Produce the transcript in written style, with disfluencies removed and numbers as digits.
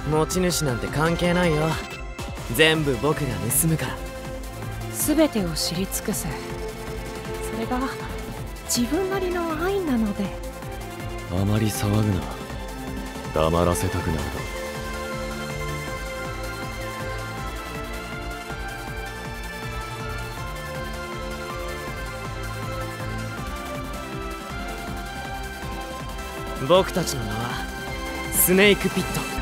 持ち主なんて関係ないよ。全部僕が盗むから。 全てを知り尽くす、それが自分なりの愛なので。 あまり騒ぐな。黙らせたくなるだろう。僕たちの名はスネークピット。